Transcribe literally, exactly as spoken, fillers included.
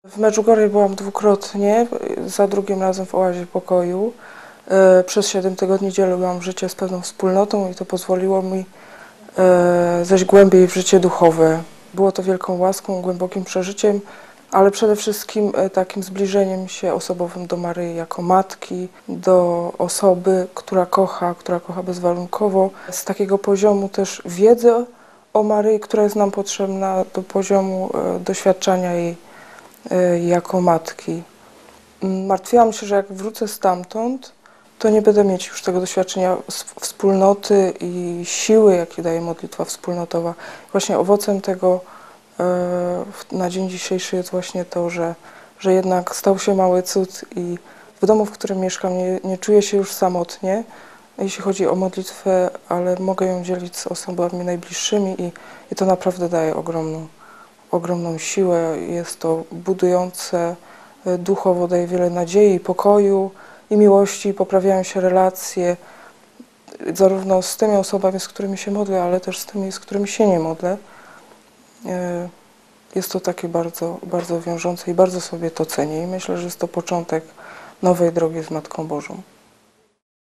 W Medjugorje byłam dwukrotnie, za drugim razem w oazie pokoju. Przez siedem tygodni dzieliłam życie z pewną wspólnotą i to pozwoliło mi zejść głębiej w życie duchowe. Było to wielką łaską, głębokim przeżyciem, ale przede wszystkim takim zbliżeniem się osobowym do Maryi jako matki, do osoby, która kocha, która kocha bezwarunkowo. Z takiego poziomu też wiedzy o Maryi, która jest nam potrzebna, do poziomu doświadczania jej jako matki. Martwiłam się, że jak wrócę stamtąd, to nie będę mieć już tego doświadczenia wspólnoty i siły, jakie daje modlitwa wspólnotowa. Właśnie owocem tego na dzień dzisiejszy jest właśnie to, że, że jednak stał się mały cud i w domu, w którym mieszkam, nie, nie czuję się już samotnie, jeśli chodzi o modlitwę, ale mogę ją dzielić z osobami najbliższymi i, i to naprawdę daje ogromną, ogromną siłę. Jest to budujące duchowo, daje wiele nadziei, pokoju i miłości, poprawiają się relacje zarówno z tymi osobami, z którymi się modlę, ale też z tymi, z którymi się nie modlę. Jest to takie bardzo, bardzo wiążące i bardzo sobie to cenię i myślę, że jest to początek nowej drogi z Matką Bożą.